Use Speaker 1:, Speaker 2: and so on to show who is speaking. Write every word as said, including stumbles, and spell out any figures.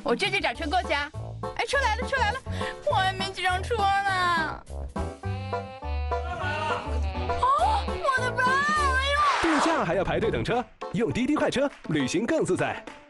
Speaker 1: 我这就找车过去啊！哎，车来了，车来了，我还没挤上车呢。哦，我的包！哎呦！
Speaker 2: 度假还要排队等车，用滴滴快车旅行更自在。